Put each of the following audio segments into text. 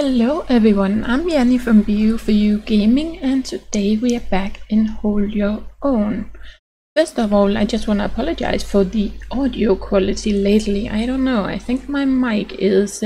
Hello everyone, I'm Yanni from BU4U Gaming, and today we are back in Hold Your Own. First of all, I just want to apologize for the audio quality lately. I don't know, I think my mic is,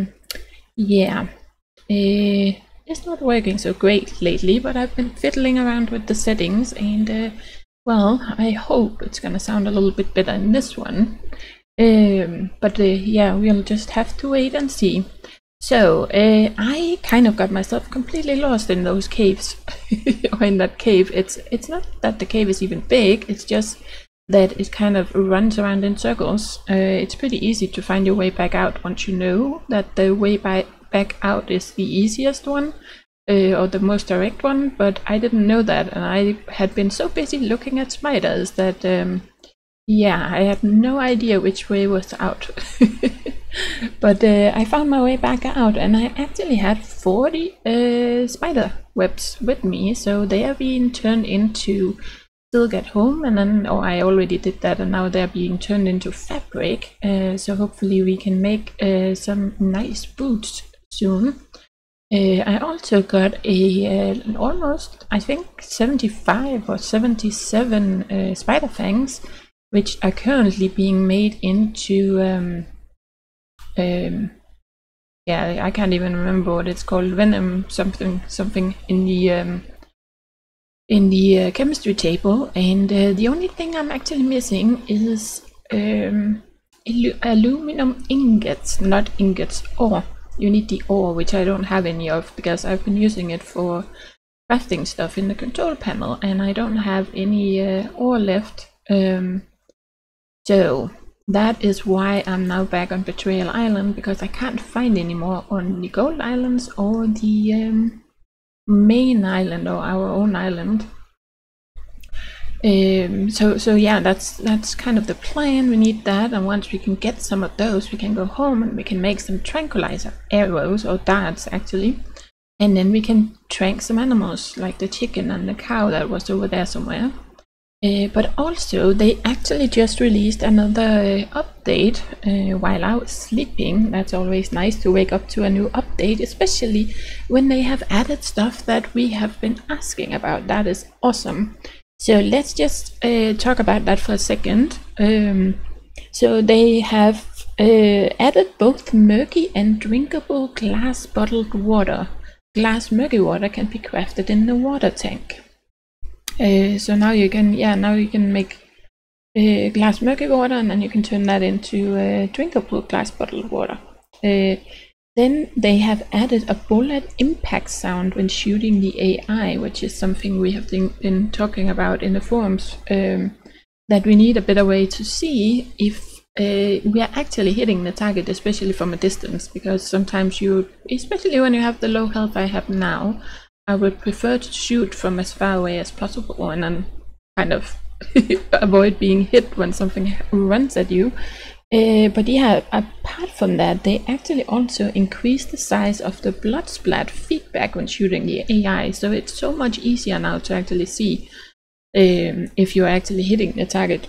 it's not working so great lately, but I've been fiddling around with the settings and, well, I hope it's gonna sound a little bit better in this one. Yeah, we'll just have to wait and see. So, I kind of got myself completely lost in those caves, or in that cave. It's not that the cave is even big, it's just that it kind of runs around in circles. It's pretty easy to find your way back out once you know that the way back out is the easiest one, or the most direct one, but I didn't know that, and I had been so busy looking at spiders that, yeah, I had no idea which way was out. But I found my way back out, and I actually had 40 spider webs with me, so they are being turned into silk at home, and then, I already did that, and now they're being turned into fabric, so hopefully we can make some nice boots soon. I also got almost, I think, 75 or 77 spider fangs, which are currently being made into yeah, I can't even remember what it's called, venom something in the chemistry table, and the only thing I'm actually missing is aluminum ingots, not ingots, ore. You need the ore, which I don't have any of because I've been using it for crafting stuff in the control panel, and I don't have any ore left. So that is why I'm now back on Betrayal Island, because I can't find any more on the Gold Islands or the main island, or our own island. So yeah, that's kind of the plan. We need that, and once we can get some of those, we can go home and we can make some tranquilizer arrows, or darts actually, and then we can trank some animals like the chicken and the cow that was over there somewhere. But also, they actually just released another update while I was sleeping. That's always nice to wake up to a new update, especially when they have added stuff that we have been asking about. That is awesome. So let's just talk about that for a second. So they have added both murky and drinkable glass bottled water. Glass murky water can be crafted in the water tank. So now you can make glass murky water, and then you can turn that into drinkable glass bottled water. Then they have added a bullet impact sound when shooting the AI, which is something we have been talking about in the forums, that we need a better way to see if we are actually hitting the target, especially from a distance, because sometimes especially when you have the low health I have now, I would prefer to shoot from as far away as possible, and then kind of avoid being hit when something runs at you. But yeah, apart from that, they actually also increase the size of the blood splat feedback when shooting the AI, so it's so much easier now to actually see if you're actually hitting the target.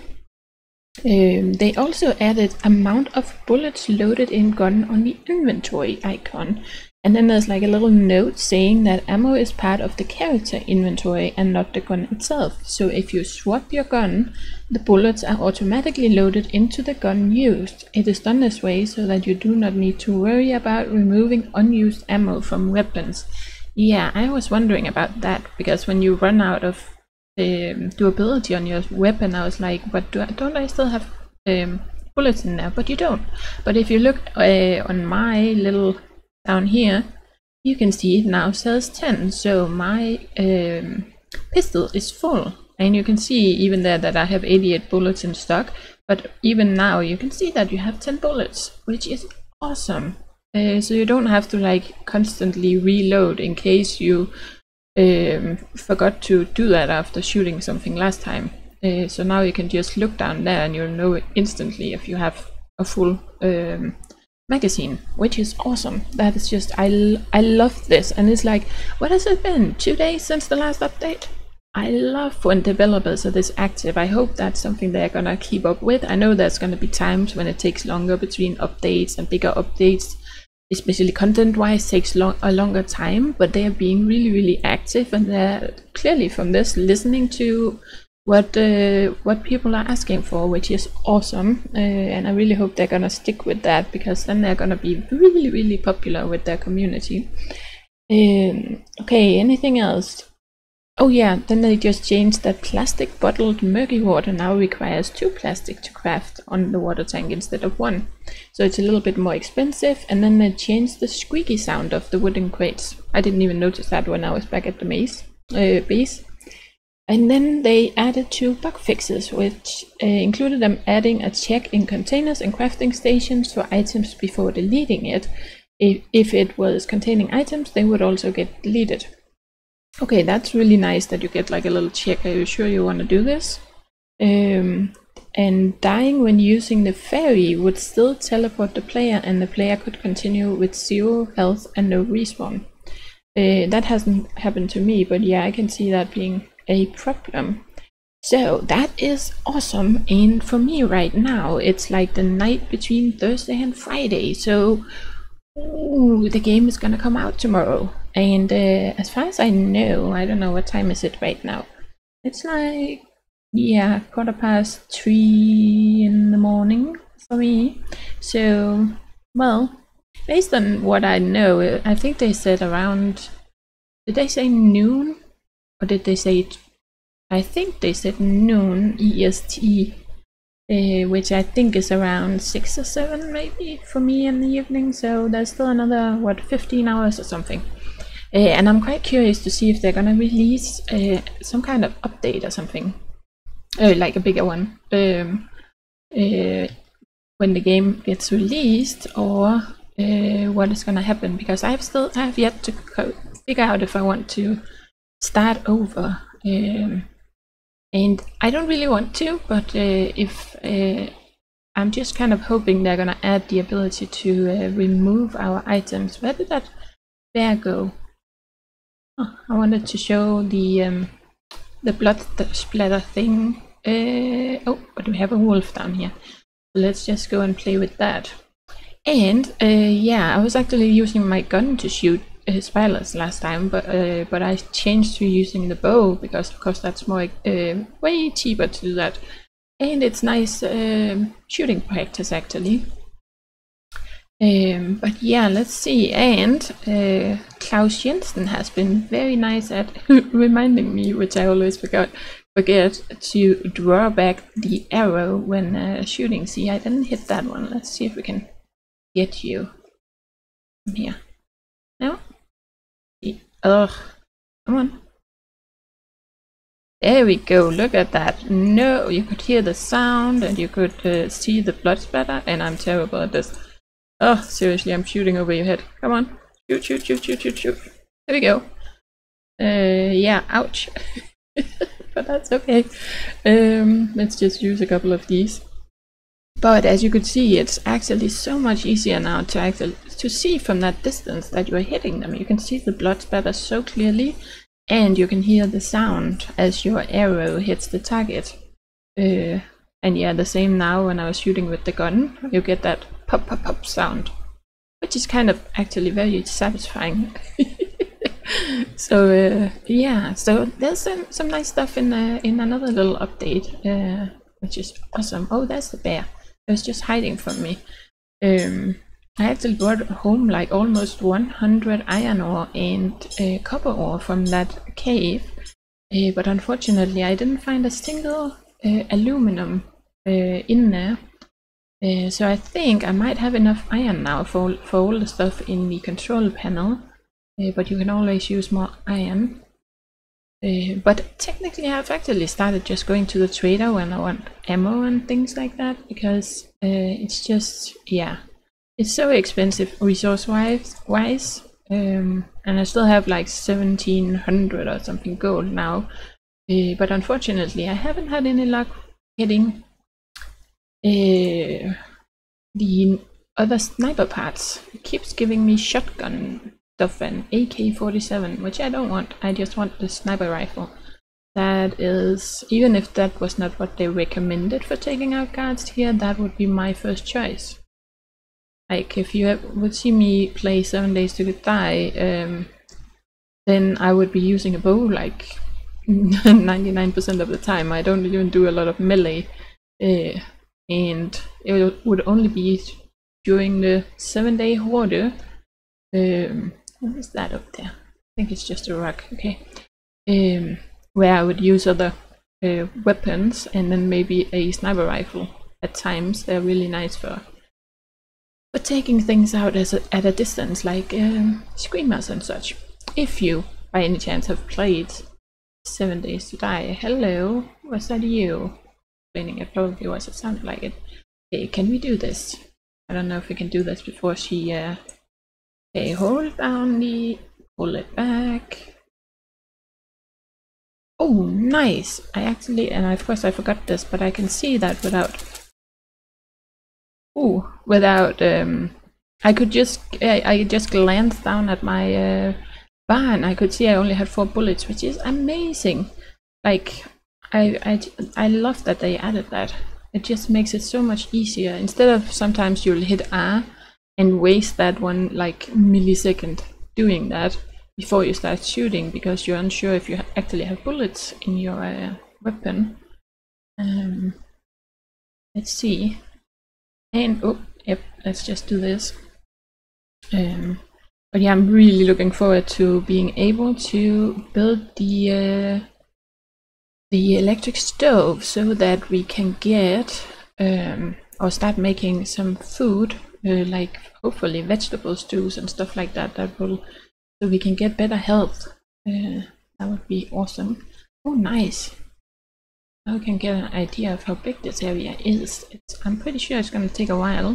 They also added amount of bullets loaded in gun on the inventory icon. And then there's like a little note saying that ammo is part of the character inventory and not the gun itself. So if you swap your gun, the bullets are automatically loaded into the gun used. It is done this way so that you do not need to worry about removing unused ammo from weapons. Yeah, I was wondering about that, because when you run out of durability on your weapon, I was like, but don't I still have bullets in there? But you don't. But if you look on my little down here, you can see it now says 10, so my pistol is full, and you can see even there that I have 88 bullets in stock, but even now you can see that you have 10 bullets, which is awesome. So you don't have to like constantly reload in case you forgot to do that after shooting something last time. So now you can just look down there and you'll know instantly if you have a full magazine, which is awesome. That is just, I love this. And it's like, what has it been, 2 days since the last update? I love when developers are this active. I hope that's something they're gonna keep up with. I know there's gonna be times when it takes longer between updates and bigger updates, especially content-wise, takes a longer time, but they are being really, really active, and they're clearly from this listening to what people are asking for, which is awesome. And I really hope they're gonna stick with that, because then they're gonna be really, really popular with their community. Okay, anything else? Oh yeah, then they just changed that plastic bottled murky water now requires 2 plastic to craft on the water tank instead of 1. So it's a little bit more expensive, and then they changed the squeaky sound of the wooden crates. I didn't even notice that when I was back at the base. And then they added 2 bug fixes, which included them adding a check in containers and crafting stations for items before deleting it. If it was containing items, they would also get deleted. Okay, that's really nice that you get like a little check. Are you sure you want to do this? And dying when using the ferry would still teleport the player, and the player could continue with 0 health and no respawn. That hasn't happened to me, but yeah, I can see that being a problem. So that is awesome, and for me right now, it's like the night between Thursday and Friday, so the game is gonna come out tomorrow. And as far as I know, I don't know what time is it right now. It's like, yeah, 3:15 in the morning for me. So, well, based on what I know, I think they said around, did they say noon? Or did they say, I think they said noon EST, which I think is around 6 or 7 maybe for me in the evening. So there's still another, 15 hours or something. And I'm quite curious to see if they're gonna release some kind of update or something, like a bigger one, when the game gets released, or what is gonna happen, because I have yet to figure out if I want to start over. And I don't really want to, but if I'm just kind of hoping they're gonna add the ability to remove our items. Where did that bear go? Oh, I wanted to show the blood splatter thing. Oh, but we have a wolf down here. So let's just go and play with that. And yeah, I was actually using my gun to shoot spiders last time, but I changed to using the bow, because of course that's more way cheaper to do that, and it's nice shooting practice actually. But yeah, let's see. And Klaus Jensen has been very nice at reminding me, which I always forget, to draw back the arrow when shooting. See, I didn't hit that one. Let's see if we can get you from here. No? Ugh, come on. There we go, look at that. No, you could hear the sound and you could see the blood splatter, and I'm terrible at this. Oh, seriously, I'm shooting over your head. Come on. Shoot, shoot, shoot, shoot, shoot, shoot. There we go. Yeah, ouch. But that's okay. Let's just use a couple of these. But as you could see, it's actually so much easier now to see from that distance that you're hitting them. You can see the blood splatter so clearly, and you can hear the sound as your arrow hits the target. And yeah, the same now when I was shooting with the gun. You get that pop pop pop sound, which is kind of actually very satisfying. So yeah, so there's some nice stuff in another little update, which is awesome. Oh, there's the bear. It was just hiding from me. I actually brought home like almost 100 iron ore and copper ore from that cave, but unfortunately I didn't find a single aluminum in there. So I think I might have enough iron now for all the stuff in the control panel, but you can always use more iron. But technically I've actually started just going to the trader when I want ammo and things like that, because it's just, yeah, it's so expensive resource wise, and I still have like 1700 or something gold now, but unfortunately I haven't had any luck getting the other sniper parts. It keeps giving me shotgun stuff and AK-47, which I don't want. I just want the sniper rifle. That is, even if that was not what they recommended for taking out guards here, that would be my first choice. Like if you would see me play 7 Days to Die, then I would be using a bow like 99% of the time. I don't even do a lot of melee, and it would only be during the 7-day Horde. What is that up there? I think it's just a rock. Okay. Where I would use other weapons and then maybe a sniper rifle. At times they're really nice for taking things out at a distance, like screamers and such. If you by any chance have played 7 Days to Die, hello, was that you? Explaining it probably was, it sounded like it. Okay, can we do this? I don't know if we can do this before she okay, hold down the, pull it back. Oh, nice! I actually, and of course I forgot this, but I can see that without, I could just, I just glanced down at my bar and I could see I only had 4 bullets, which is amazing. Like, I love that they added that. It just makes it so much easier. Instead of sometimes you'll hit R and waste that one like millisecond doing that before you start shooting because you're unsure if you actually have bullets in your weapon. Let's see. And oh, yep, let's just do this. But yeah, I'm really looking forward to being able to build the electric stove so that we can get or start making some food, like hopefully vegetable stews and stuff like that. That will, so we can get better health. That would be awesome. Oh, nice. Now we can get an idea of how big this area is. I'm pretty sure it's going to take a while.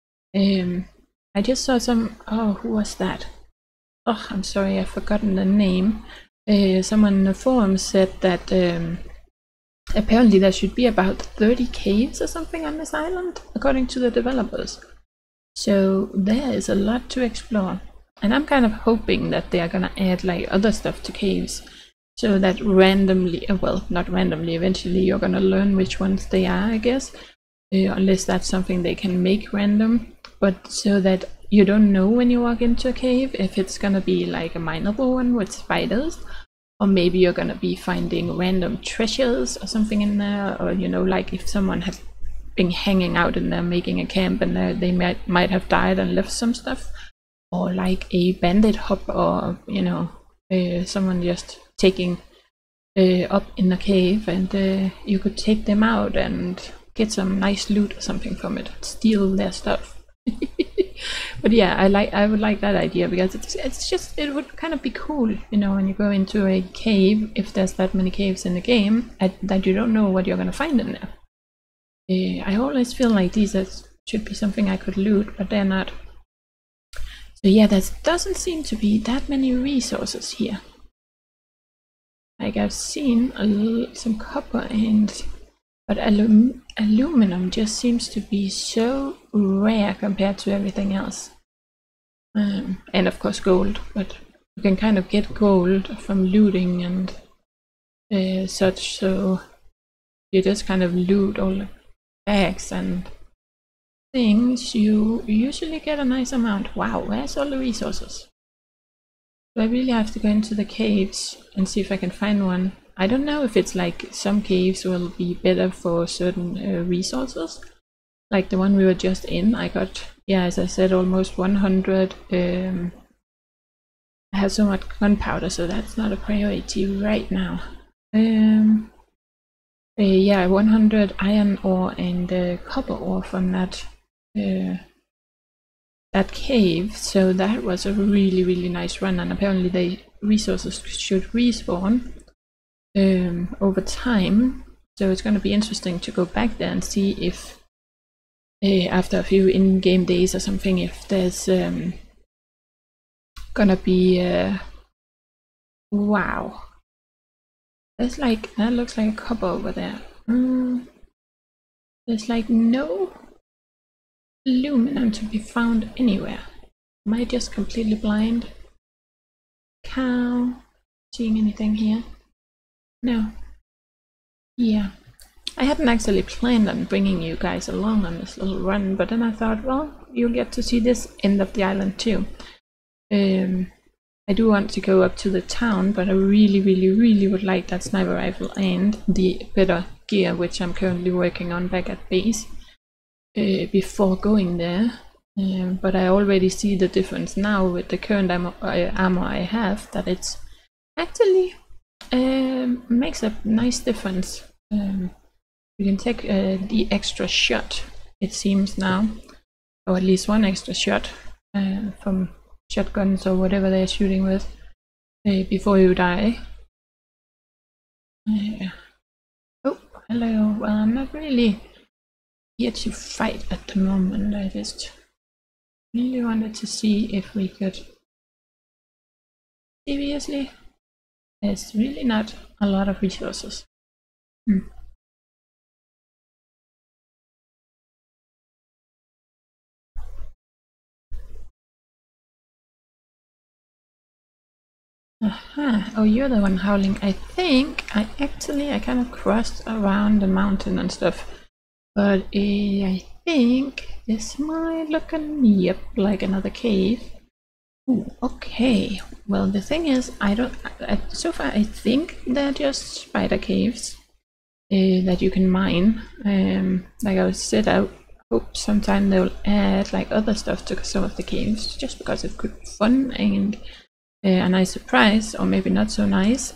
I just saw some. Oh, who was that? Oh, I'm sorry, I've forgotten the name. Someone in the forum said that apparently there should be about 30 caves or something on this island, according to the developers. So there is a lot to explore. And I'm kind of hoping that they are gonna add like other stuff to caves, so that randomly, well, not randomly, eventually you're gonna learn which ones they are, I guess. Unless that's something they can make random. But so that you don't know when you walk into a cave if it's gonna be like a mineable one with spiders, or maybe you're gonna be finding random treasures or something in there, or you know, like if someone had been hanging out in there making a camp and they might have died and left some stuff, or like a bandit hop, or you know, someone just taking up in the cave, and you could take them out and get some nice loot or something from it, steal their stuff. But yeah, I would like that idea, because it's just, it would kind of be cool, you know, when you go into a cave, if there's that many caves in the game, that you don't know what you're gonna find in there. I always feel like these should be something I could loot, but they're not. So yeah, there doesn't seem to be that many resources here. Like I've seen some copper but aluminum just seems to be so rare compared to everything else. And of course gold, but you can kind of get gold from looting and such, so you just kind of loot all the bags and things, you usually get a nice amount. Wow, where's all the resources? Do I really have to go into the caves and see if I can find one? I don't know if it's like some caves will be better for certain resources. Like the one we were just in, I got, yeah, as I said, almost 100. I have so much gunpowder, so that's not a priority right now. Yeah, 100 iron ore and copper ore from that cave, so that was a really nice run, and apparently the resources should respawn over time, so it's going to be interesting to go back there and see if after a few in-game days or something, if there's gonna be wow, there's like, that looks like a copper over there. There's like no aluminum to be found anywhere. Am I just completely blind? Cow, seeing anything here? No. Yeah, I hadn't actually planned on bringing you guys along on this little run, but then I thought, well, you'll get to see this end of the island too. I do want to go up to the town, but I really would like that sniper rifle and the better gear, which I'm currently working on back at base, before going there. But I already see the difference now with the current armor I have, that it's actually makes a nice difference. You can take the extra shot, it seems now, or at least one extra shot from shotguns or whatever they're shooting with before you die. Oh, hello. Well, I'm not really here to fight at the moment. I just really wanted to see if we could. Seriously, there's really not a lot of resources. Aha, oh, you're the one howling. I think I kind of crossed around the mountain and stuff, but I think this might look like another cave. Ooh, okay, well, the thing is, so far I think they're just spider caves that you can mine. Like I said, I hope sometime they'll add like other stuff to some of the caves, just because it could be fun and a nice surprise, or maybe not so nice.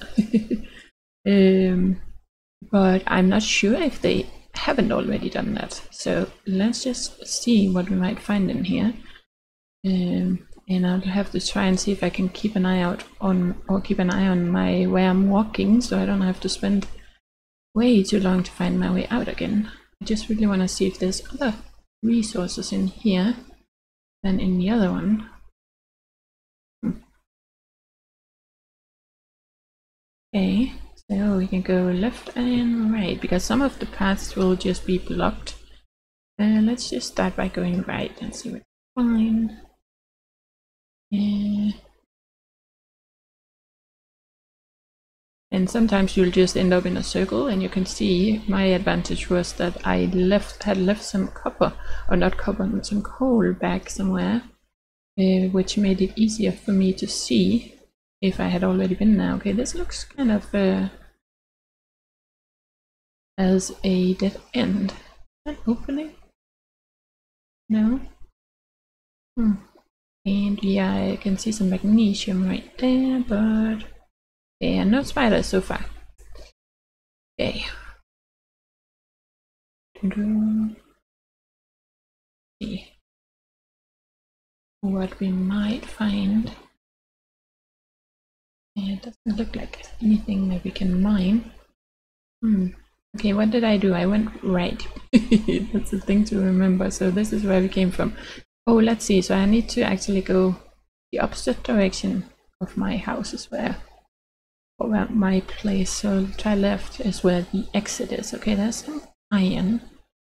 But I'm not sure if they haven't already done that. So let's just see what we might find in here. And I'll have to try and see if I can keep an eye out on, or keep an eye on where I'm walking, so I don't have to spend way too long to find my way out again. I just really want to see if there's other resources in here than in the other one. Okay, so we can go left and right, because some of the paths will just be blocked. Let's just start by going right and see what we find. And sometimes you'll just end up in a circle, and you can see my advantage was that I had left some copper, or not copper, but some coal back somewhere, which made it easier for me to see if I had already been there. Okay, this looks kind of as a dead end. Is that opening? No? And yeah, I can see some magnesium right there, but yeah, no spiders so far. Okay. See what we might find. It doesn't look like anything that we can mine. Okay, what did I do? I went right. That's the thing to remember. So this is where we came from. Oh, let's see. So I need to actually go the opposite direction of my house is where, or my place. So try left is where the exit is. Okay, there's some iron.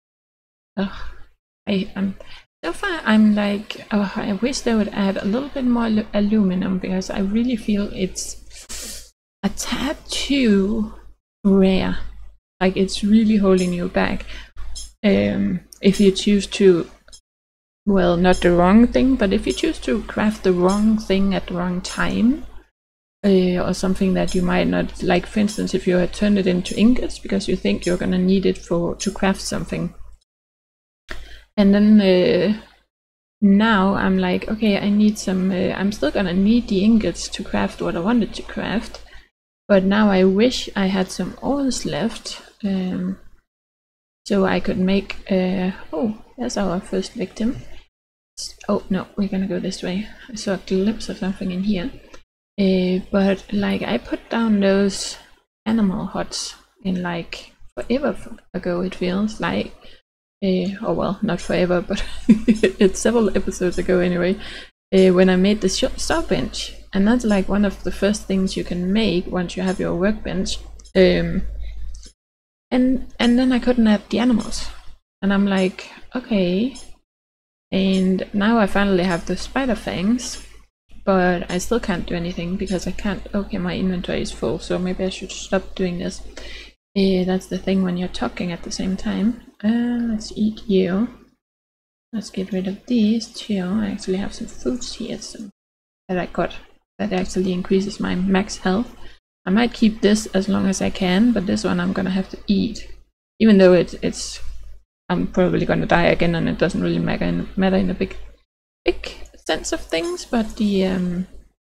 So far I'm like, oh, I wish they would add a little bit more aluminum, because I really feel it's a tad too rare. Like, it's really holding you back if you choose to, well, not the wrong thing, but if you choose to craft the wrong thing at the wrong time, or something that you might not like. For instance, if you had turned it into ingots because you think you're gonna need it to craft something, and then now I'm like, okay, I need some, I'm still gonna need the ingots to craft what I wanted to craft, but now I wish I had some ores left, so I could make, oh, there's our first victim. Oh no, we're gonna go this way. I saw a glimpse of something in here, but like, I put down those animal huts in like forever ago, it feels like. Oh well, not forever, but it's several episodes ago anyway, when I made the saw bench, and that's like one of the first things you can make once you have your workbench, and then I couldn't add the animals, and I'm like, okay, and now I finally have the spider fangs, but I still can't do anything because I can't. Okay, my inventory is full, so maybe I should stop doing this. That's the thing when you're talking at the same time. Let's eat you. let's get rid of these two. I actually have some foods here that I got that actually increases my max health. I might keep this as long as I can, but this one I'm gonna have to eat. Even though it's I'm probably gonna die again, and it doesn't really matter in a big sense of things. But the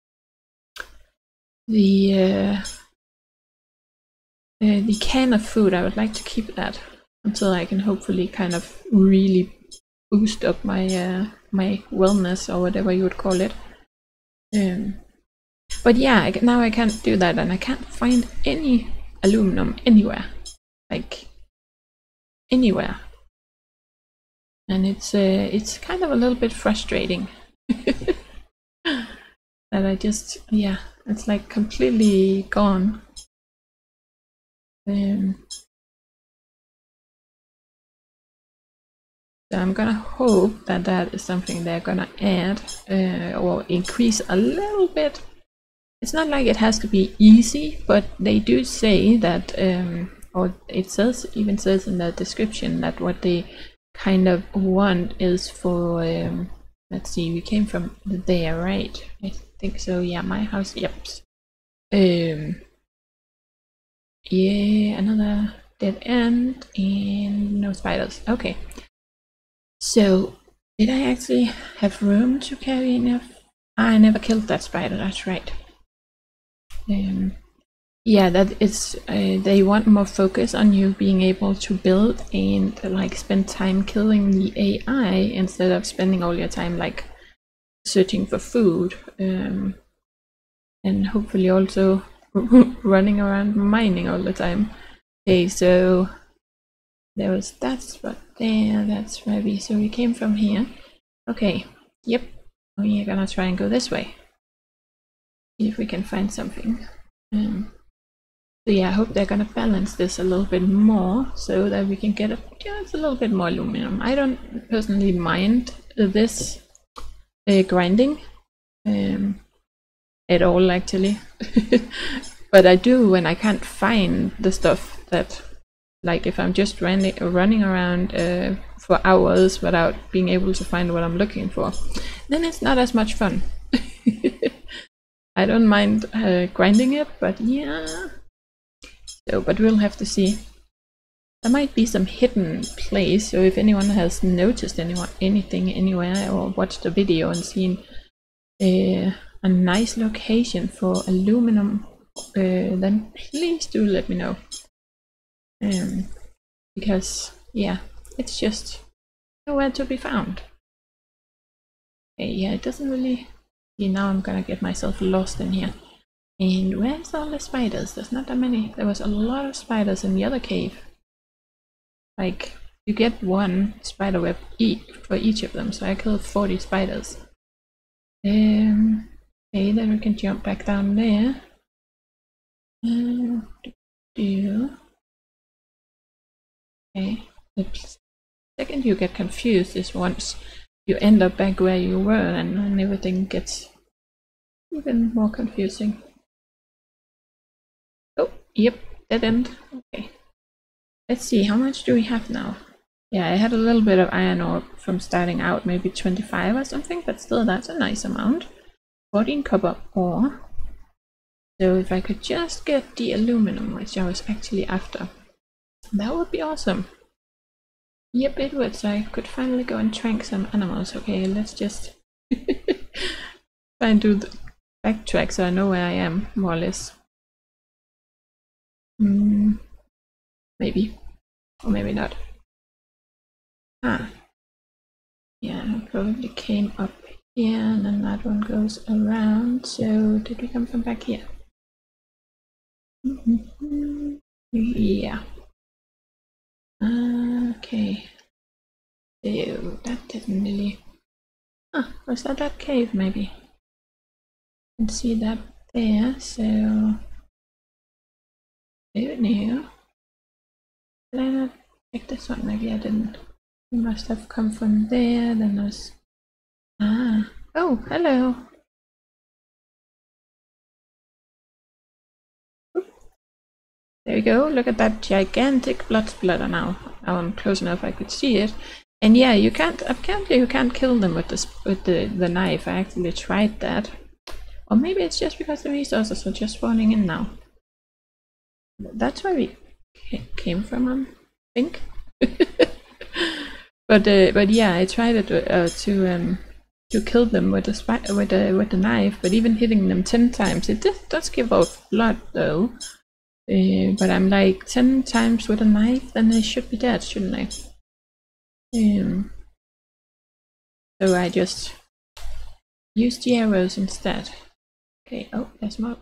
can of food, I would like to keep that until I can hopefully kind of really boost up my my wellness, or whatever you would call it. But yeah, now I can't do that, and I can't find any aluminum anywhere, like anywhere, and it's kind of a little bit frustrating that I just, yeah, it's like completely gone. So I'm gonna hope that that is something they're gonna add or increase a little bit. It's not like it has to be easy, but they do say that, or it even says in the description that what they kind of want is for, let's see, we came from there, right? I think so, yeah, my house, yep. Yeah, another dead end and no spiders. Okay. So, did I actually have room to carry enough? I never killed that spider, that's right. Yeah, that is, they want more focus on you being able to build and like spend time killing the AI instead of spending all your time like searching for food, and hopefully also running around mining all the time. Okay, so there was that spot there, that's where we came from here. Okay, yep, we're gonna try and go this way. See if we can find something. So yeah, I hope they're gonna balance this a little bit more so that we can get just a little bit more aluminum. I don't personally mind this grinding at all, actually. But I do when I can't find the stuff that, like if I'm just running around for hours without being able to find what I'm looking for, then it's not as much fun. I don't mind grinding it, but yeah. So, but we'll have to see. There might be some hidden place, so if anyone has noticed anything anywhere or watched a video and seen a nice location for aluminum, then please do let me know. Because yeah, it's just nowhere to be found. Okay, yeah, it doesn't really. See, now I'm gonna get myself lost in here. And where's all the spiders? There's not that many. There was a lot of spiders in the other cave. Like, you get one spider web for each of them, so I killed 40 spiders. Okay, then we can jump back down there. Okay, the second you get confused is once you end up back where you were, and everything gets even more confusing. Oh, yep, dead end. Okay. Let's see, how much do we have now? Yeah, I had a little bit of iron ore from starting out, maybe 25 or something, but still that's a nice amount. 14 copper ore. So if I could just get the aluminum, which I was actually after, that would be awesome. Yep, it would, so I could finally go and trank some animals. Okay, let's just try and do the backtrack so I know where I am, more or less. Maybe. Or maybe not. Ah. Yeah, I probably came up here and then that one goes around. So did we come from back here? Yeah. Okay. So that didn't really. Was that cave maybe? You can see that there, so I don't know. Did I not check this one? Maybe I didn't. We must have come from there, then there's. Oh, hello. There we go, look at that gigantic blood splatter now. Now I'm close enough I could see it. And yeah, you can't, apparently you can't kill them with the knife. I actually tried that. Or maybe it's just because the resources are just spawning in now. That's where we came from, I think. But yeah, I tried to kill them with the knife, but even hitting them 10 times, it does give off blood though. But I'm like 10 times with a knife, then they should be dead, shouldn't they? So I just used the arrows instead. Okay, oh, there's more.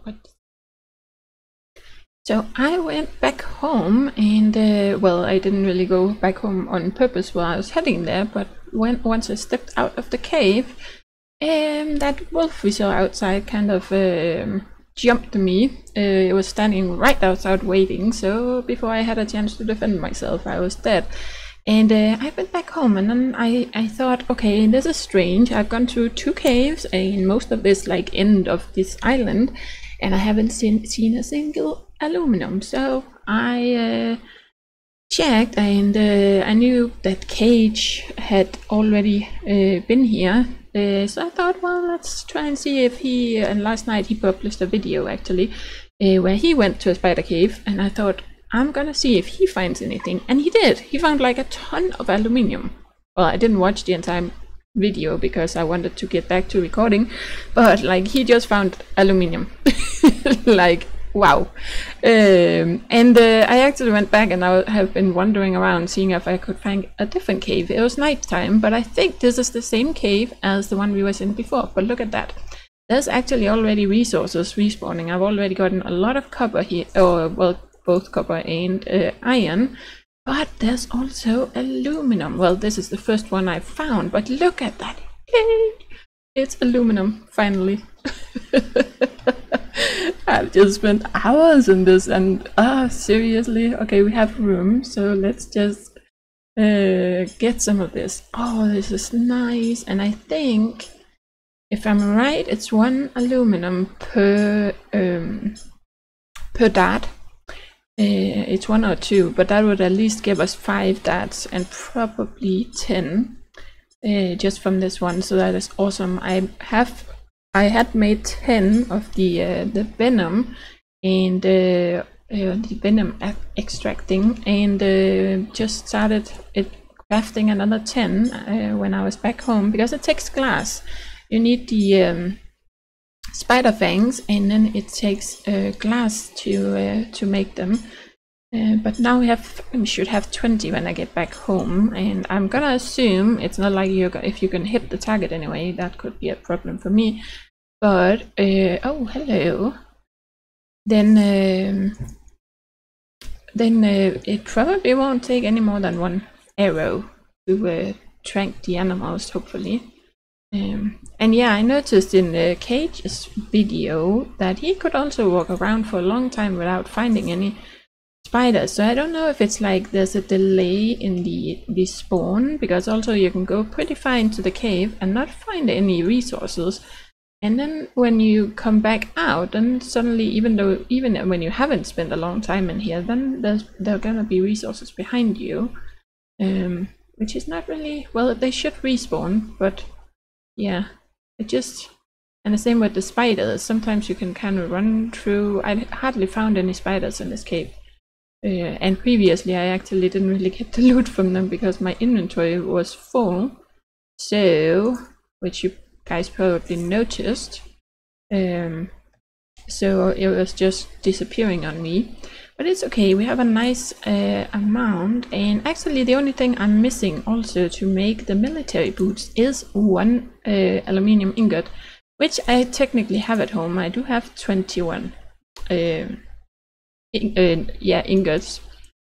So I went back home, and well, I didn't really go back home on purpose while I was heading there, but once I stepped out of the cave, that wolf we saw outside kind of jumped me. It was standing right outside waiting, so before I had a chance to defend myself, I was dead. And I went back home, and then I thought, okay, this is strange. I've gone through 2 caves and most of this like end of this island, and I haven't seen a single aluminum. So I checked, and I knew that Cage had already been here. So I thought, well, let's try and see if he, and last night he published a video actually, where he went to a spider cave, and I thought, I'm gonna see if he finds anything. And he did. He found like a ton of aluminium. Well, I didn't watch the entire video because I wanted to get back to recording, but like he just found aluminium. Like, wow. And I actually went back, and I have been wandering around seeing if I could find a different cave. It was nighttime, but I think this is the same cave as the one we was in before. But look at that. There's actually already resources respawning. I've already gotten a lot of copper here, or well, both copper and iron, but there's also aluminum. Well, this is the first one I found, but look at that. Yay! It's aluminum, finally. I've just spent hours in this, and seriously. Okay, we have room, so let's just get some of this. Oh, this is nice. And I think, if I'm right, it's 1 aluminum per dart. It's 1 or 2, but that would at least give us 5 darts and probably 10 just from this one. So that is awesome. I had made 10 of the venom and the venom extracting, and just started crafting another 10 when I was back home, because it takes glass. You need the spider fangs, and then it takes glass to make them. But now we should have 20 when I get back home, and I'm gonna assume it's not like if you can hit the target anyway. That could be a problem for me. But oh, hello. Then it probably won't take any more than 1 arrow to trank the animals, hopefully. And yeah, I noticed in Cage's video that he could also walk around for a long time without finding any spiders. So I don't know if it's like there's a delay in the spawn, because also you can go pretty far into the cave and not find any resources. And then when you come back out, then suddenly, even when you haven't spent a long time in here, then there are gonna be resources behind you, which is not really, well, they should respawn, but yeah, it just, and the same with the spiders. Sometimes you can kind of run through. I hardly found any spiders in this cave, and previously I actually didn't really get the loot from them because my inventory was full. So, which you guys probably noticed. So it was just disappearing on me. But it's okay, we have a nice amount, and actually the only thing I'm missing also to make the military boots is 1 aluminium ingot, which I technically have at home. I do have 21 ingots,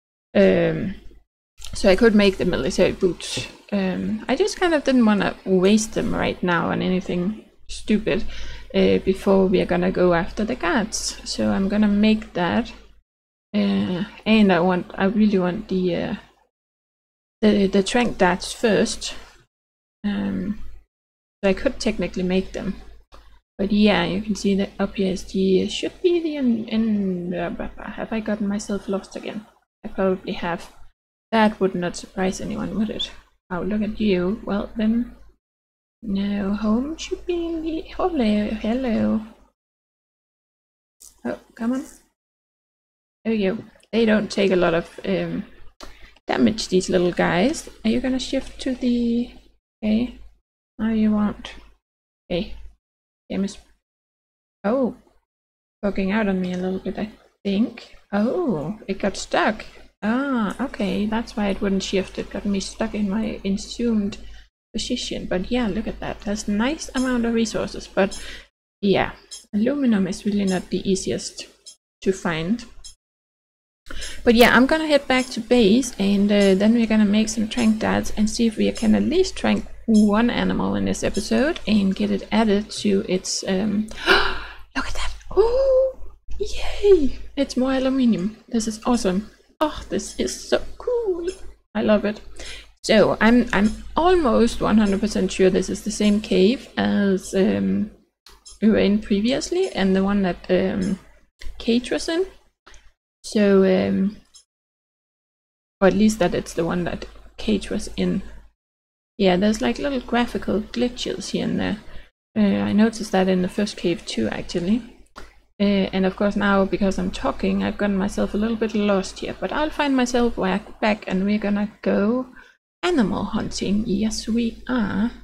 so I could make the military boots. I just kind of didn't want to waste them right now on anything stupid before we are gonna go after the guards. So I'm gonna make that. And I really want the trank darts first. So I could technically make them, but yeah, you can see that up here should be the have I gotten myself lost again? I probably have. That would not surprise anyone, would it? Oh, look at you. Well, then, no, home should be in the... Hello. Oh, come on. There we go. They don't take a lot of damage, these little guys. Are you gonna shift to the... Okay. No, you won't. Okay. Game is... Oh. Poking out on me a little bit, I think. Oh, it got stuck. Ah, okay. That's why it wouldn't shift. It got me stuck in my assumed position. But yeah, look at that. That's a nice amount of resources. But yeah, aluminum is really not the easiest to find. But yeah, I'm gonna head back to base, and then we're gonna make some trank darts and see if we can at least trank one animal in this episode and get it added to its look at that. Oh, yay, it's more aluminium. This is awesome. Oh, this is so cool. I love it. So I'm almost 100% sure this is the same cave as we were in previously, and the one that Kate was in. So, or at least that it's the one that Kate was in. Yeah, there's like little graphical glitches here and there. I noticed that in the first cave too, actually. And of course now, because I'm talking, I've gotten myself a little bit lost here. But I'll find myself back, and we're gonna go animal hunting. Yes, we are.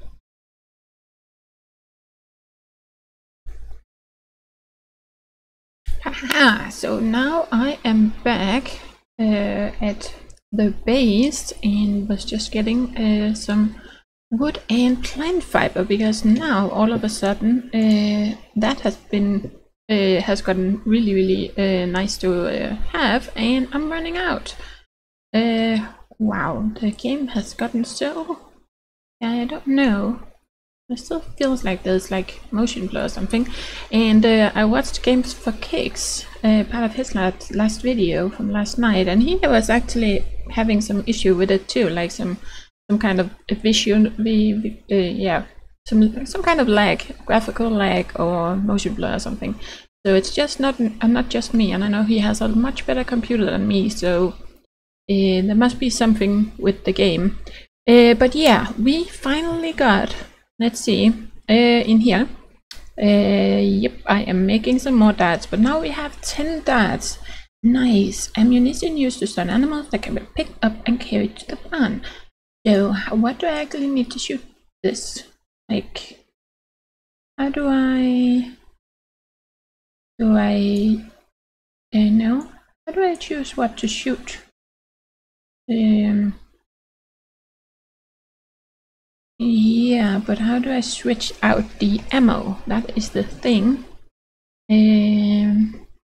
Haha, so now I am back at the base and was just getting some wood and plant fiber, because now all of a sudden that has gotten really nice to have, and I'm running out. Wow, the game has gotten so... I don't know. It still feels like there's like motion blur or something. And I watched Games for Kicks, part of his last video from last night, and he was actually having some issue with it too, like some kind of visual, yeah, some kind of lag, graphical lag or motion blur or something. So it's just not just me, and I know he has a much better computer than me, so there must be something with the game. But yeah, we finally got... Let's see, in here, yep, I am making some more darts, but now we have 10 darts. Nice. Ammunition used to stun animals that can be picked up and carried to the barn. So, what do I actually need to shoot this? Like, how do I no? How do I choose what to shoot? Yeah, but how do I switch out the ammo? That is the thing. We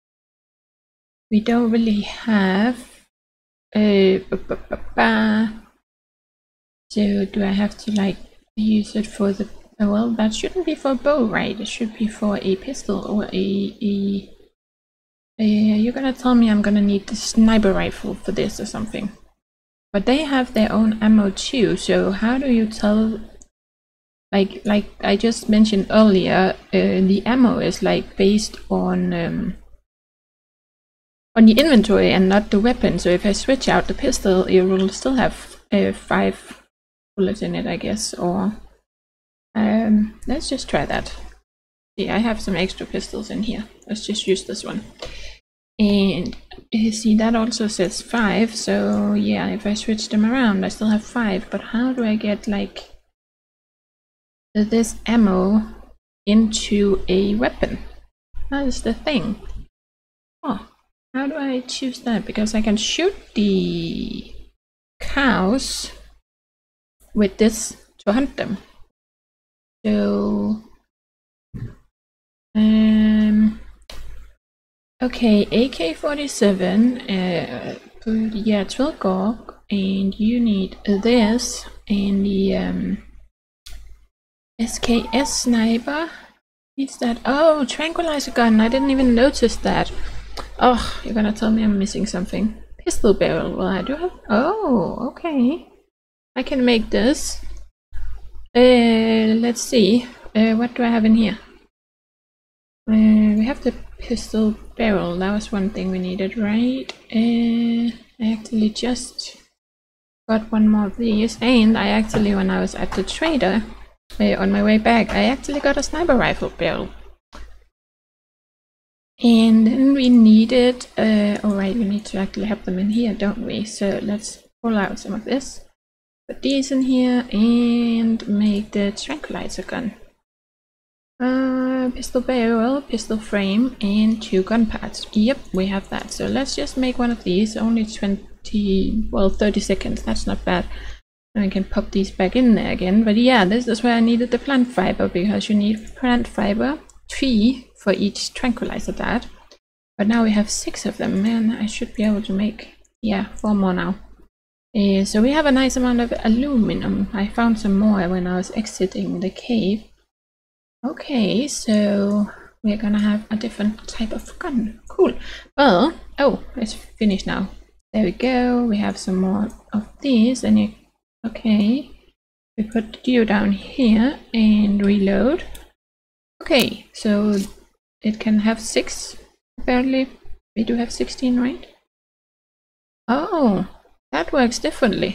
don't really have... So do I have to like use it for the... well, that shouldn't be for a bow, right? It should be for a pistol or you're gonna tell me I'm gonna need the sniper rifle for this or something. But they have their own ammo too, so how do you tell... Like I just mentioned earlier, the ammo is like based on the inventory and not the weapon. So if I switch out the pistol, it will still have 5 bullets in it, I guess. Or let's just try that. See, I have some extra pistols in here. Let's just use this one. And see, that also says 5, so yeah, if I switch them around I still have 5, but how do I get like this ammo into a weapon? That is the thing. Oh, how do I choose that? Because I can shoot the cows with this to hunt them. So okay, AK-47, yeah, 12 Gorg, and you need this, and the SKS sniper. Needs that. Oh, tranquilizer gun, I didn't even notice that. Oh, you're gonna tell me I'm missing something. Pistol barrel, well I do have... Oh, okay. I can make this. Let's see. What do I have in here? We have the pistol barrel. That was one thing we needed, right? I actually just got one more of these, and I actually, when I was at the trader on my way back, I actually got a sniper rifle barrel. And then we needed, alright, we need to actually have them in here, don't we? So let's pull out some of this, put these in here, and make the tranquilizer gun. Pistol barrel, pistol frame, and 2 gun parts. Yep, we have that. So let's just make one of these, only 30 seconds, that's not bad. And we can pop these back in there again. But yeah, this is where I needed the plant fiber, because you need plant fiber 3 for each tranquilizer dart. But now we have 6 of them, and I should be able to make, yeah, 4 more now. So we have a nice amount of aluminum. I found some more when I was exiting the cave. Okay, so we're gonna have a different type of gun. Cool. Well, oh, it's finished now. There we go. We have some more of these, and you, okay, we put you down here and reload. Okay, so it can have 6. Apparently, we do have 16, right? Oh, that works differently.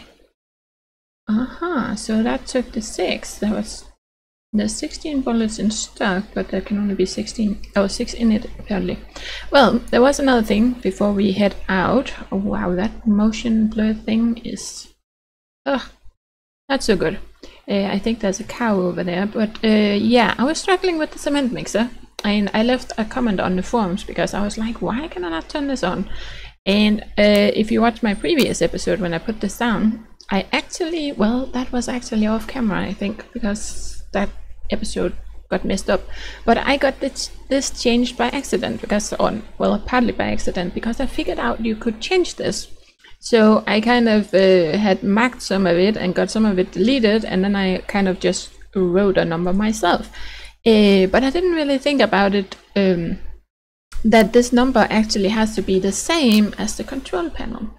So that took the 6. There was the 16 bullets in stock, but there can only be 6 in it, apparently. Well, there was another thing before we head out. Oh, wow, that motion blur thing is... ugh, not so good. I think there's a cow over there, but yeah, I was struggling with the cement mixer, and I left a comment on the forums because I was like, why can I not turn this on? And if you watch my previous episode when I put this down, I actually, well, that was actually off camera, I think, because that episode got messed up. But I got this changed by accident, because well, partly by accident, because I figured out you could change this. So I kind of had marked some of it and got some of it deleted, and then I kind of just wrote a number myself. But I didn't really think about it, that this number actually has to be the same as the control panel.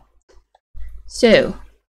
So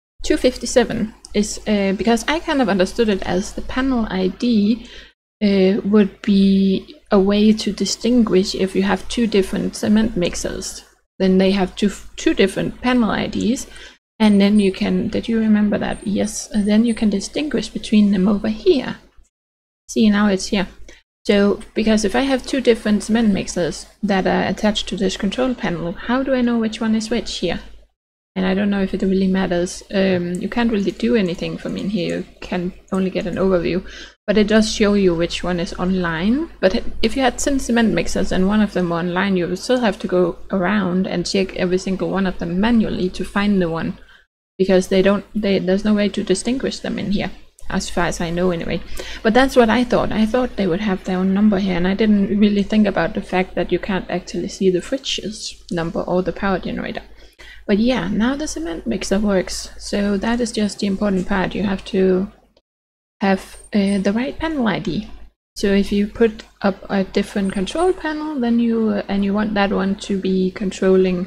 257 is, because I kind of understood it as the panel ID would be a way to distinguish if you have 2 different cement mixers. Then they have two different panel IDs, and then you can, did you remember that? Yes, and then you can distinguish between them over here. See, now it's here. So, because if I have 2 different cement mixers that are attached to this control panel, how do I know which one is which here? And I don't know if it really matters. You can't really do anything from in here, you can only get an overview. But it does show you which one is online. But if you had 10 cement mixers and one of them were online, you would still have to go around and check every single one of them manually to find the one. Because there's no way to distinguish them in here, as far as I know anyway. But that's what I thought. I thought they would have their own number here, and I didn't really think about the fact that you can't actually see the fridge's number or the power generator. But yeah, now the cement mixer works. So that is just the important part. You have to have the right panel ID. So if you put up a different control panel, then you want that one to be controlling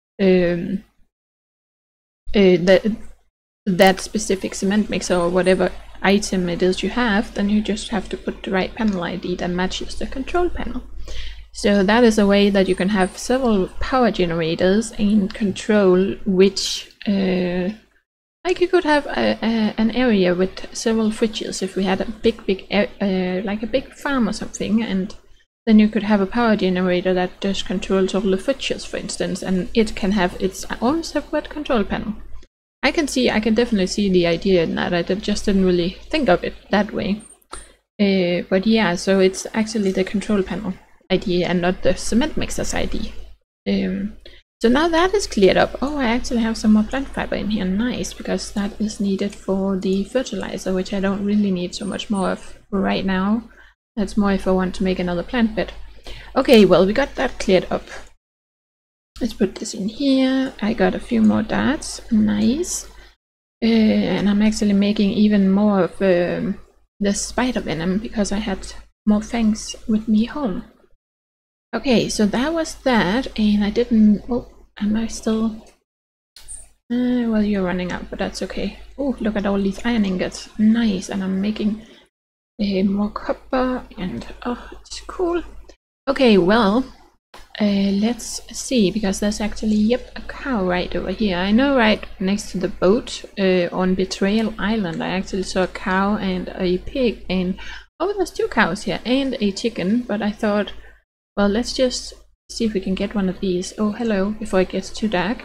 that specific cement mixer or whatever item it is you have, then you just have to put the right panel ID that matches the control panel. So that is a way that you can have several power generators and control which, like you could have an area with several fridges if we had a big like a big farm or something, and then you could have a power generator that just controls all the fridges, for instance, and it can have its own separate control panel. I can definitely see the idea in that. I just didn't really think of it that way. But yeah, so it's actually the control panel ID and not the cement mixer's ID. So now that is cleared up. Oh, I actually have some more plant fiber in here. Nice, because that is needed for the fertilizer, which I don't really need so much more of right now. That's more if I want to make another plant bed. Okay, well, we got that cleared up. Let's put this in here. I got a few more darts. Nice. And I'm actually making even more of the spider venom because I had more fangs with me home. Okay, so that was that, and I didn't... Oh, am I still... well, you're running out, but that's okay. Oh, look at all these iron ingots. Nice, and I'm making more copper, and oh, it's cool. Okay, well, Let's see, because there's actually, yep, a cow right over here. I know right next to the boat on Betrayal Island, I actually saw a cow and a pig, and oh, there's 2 cows here and a chicken, but I thought, well, let's just see if we can get one of these. Oh, hello, before it gets too dark.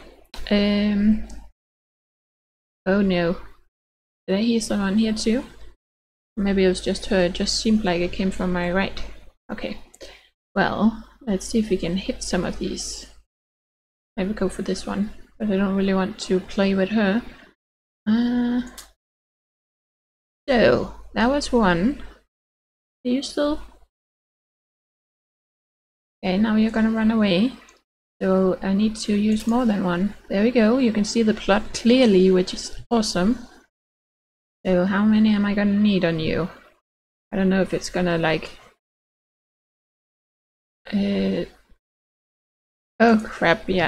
Oh no. Did I hear someone here too? Maybe it was just her, it just seemed like it came from my right. Okay, well, let's see if we can hit some of these. Maybe go for this one, but I don't really want to play with her. So, that was one. Are you still? Okay, now you're gonna run away. So I need to use more than one. There we go, you can see the plot clearly, which is awesome. So how many am I gonna need on you? I don't know if it's gonna like... Oh crap, yeah.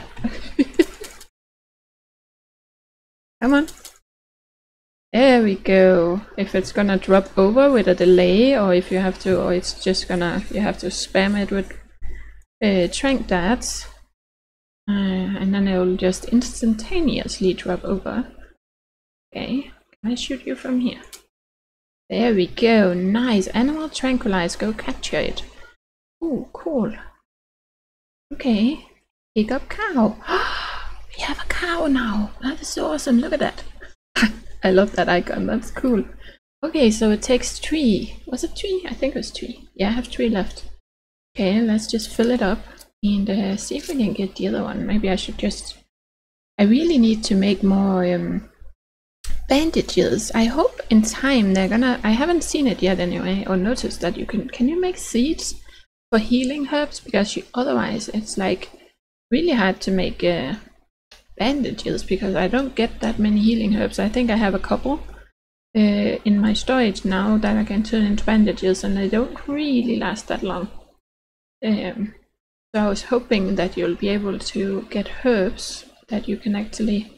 Come on. There we go. If it's gonna drop over with a delay, or if you have to, or it's just gonna, you have to spam it with trank darts, and then it will just instantaneously drop over. Okay, can I shoot you from here? There we go. Nice. Animal tranquilize. Go capture it. Ooh, cool. Okay. Pick up cow. We have a cow now. That is so awesome. Look at that. I love that icon. That's cool. Okay, so it takes 3. Was it 3? I think it was 3. Yeah, I have 3 left. Okay, let's just fill it up and see if we can get the other one. Maybe I should just... I really need to make more bandages. I hope in time they're gonna... I haven't seen it yet anyway, or noticed that you can you make seeds for healing herbs? Because otherwise it's like really hard to make bandages, because I don't get that many healing herbs. I think I have a couple in my storage now that I can turn into bandages, and they don't really last that long. So I was hoping that you'll be able to get herbs that you can actually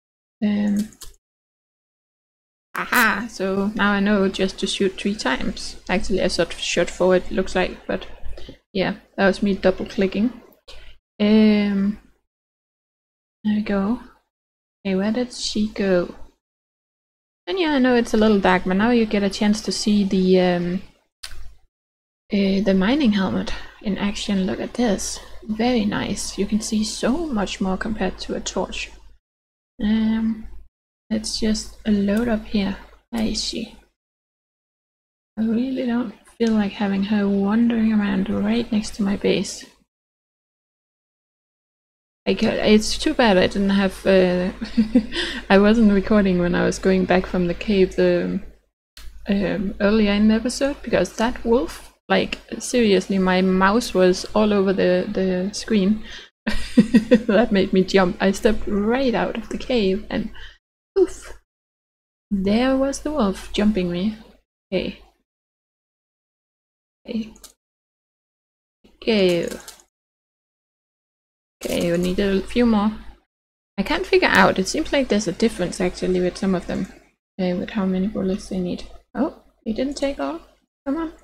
aha, so now I know just to shoot 3 times. Actually I sort of shot forward, it looks like, but yeah, that was me double clicking. There we go. Okay, where did she go? And yeah, I know it's a little dark, but now you get a chance to see the mining helmet in action. Look at this. Very nice. You can see so much more compared to a torch. Let's just load up here. Where is she? I really don't feel like having her wandering around right next to my base. It's too bad I didn't have... I wasn't recording when I was going back from the cave earlier in the episode, because that wolf, like seriously, my mouse was all over the screen. That made me jump. I stepped right out of the cave and poof! There was the wolf jumping me. Okay. Okay. Go. Okay, we need a few more. I can't figure out. It seems like there's a difference actually with some of them. With how many bullets they need. Oh, they didn't take all. Come on.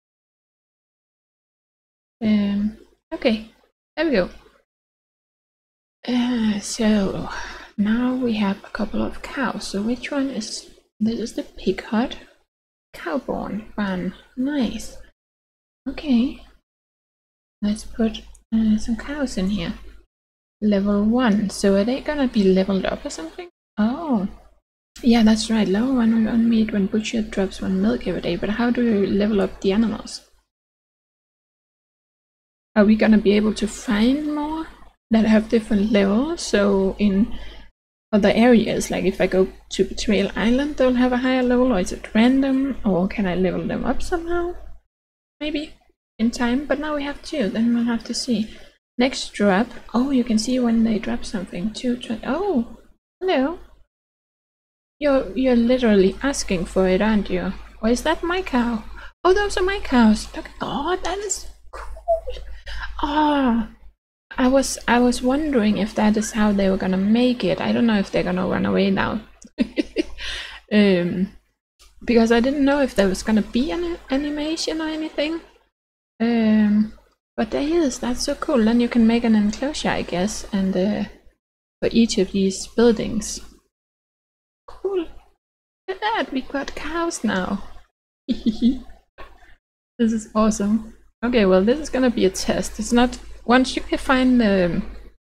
Okay, there we go. So now we have a couple of cows. So which one is this? Is the pig hut? Cowborn barn. Nice. Okay. Let's put some cows in here. Level 1. So are they gonna be leveled up or something? Oh. Yeah, that's right. Level 1 on meat when butcher drops 1 milk every day. But how do you level up the animals? Are we gonna be able to find more that have different levels? So in other areas, like if I go to Betrayal Island, they'll have a higher level, or is it random? Or can I level them up somehow? Maybe in time, but now we have 2, then we'll have to see. Next drop. Oh, you can see when they drop something. Oh, hello. You're literally asking for it, aren't you? Or is that my cow? Oh, those are my cows. Look, oh, that is cool. Ah, I was wondering if that is how they were gonna make it. I don't know if they're gonna run away now. Because I didn't know if there was gonna be an animation or anything. But there he is, that's so cool. Then you can make an enclosure, I guess, and for each of these buildings. Cool. Look at that, we got cows now. This is awesome. Okay, well, this is gonna be a test. It's not, once you can find the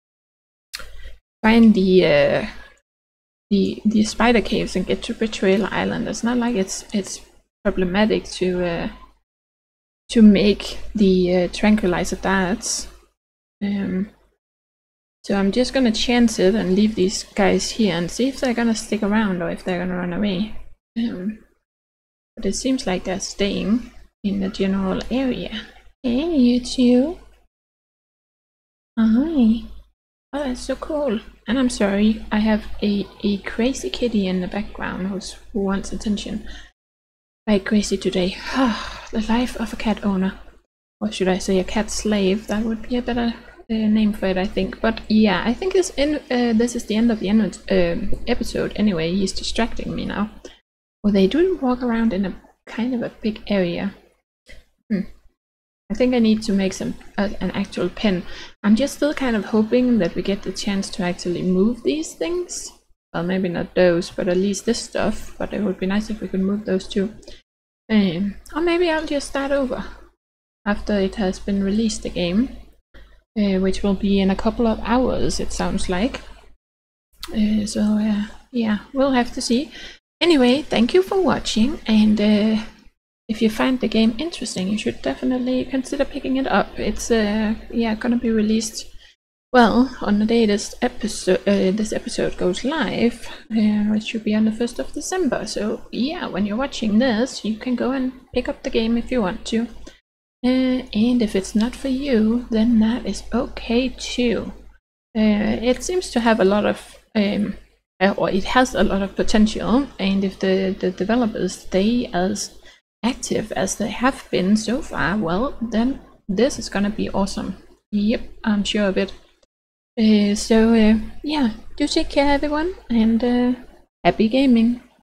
spider caves and get to Betrayal Island, it's not like it's problematic to make the tranquilizer darts. So I'm just gonna chance it and leave these guys here and see if they're gonna stick around or if they're gonna run away. But it seems like they're staying in the general area. Hey, you two. Hi. Oh, that's so cool. And I'm sorry, I have a crazy kitty in the background who wants attention. Quite crazy today. The life of a cat owner. Or should I say a cat slave? That would be a better name for it, I think. But yeah, I think this is the end of the episode anyway. He's distracting me now. Well, they do walk around in a kind of a big area. I think I need to make an actual pen. I'm just still kind of hoping that we get the chance to actually move these things. Well, maybe not those, but at least this stuff. But it would be nice if we could move those too. Or maybe I'll just start over after it has been released, the game. Which will be in a couple of hours, it sounds like. Yeah, we'll have to see. Anyway, thank you for watching, and if you find the game interesting, you should definitely consider picking it up. It's gonna be released, well, on the day this episode goes live, it should be on the 1st of December. So yeah, when you're watching this, you can go and pick up the game if you want to. And if it's not for you, then that is okay too. It seems to have a lot of, or it has a lot of potential, and if the developers stay as active as they have been so far, well, then this is gonna be awesome. Yep, I'm sure of it. Yeah, do take care everyone, and happy gaming.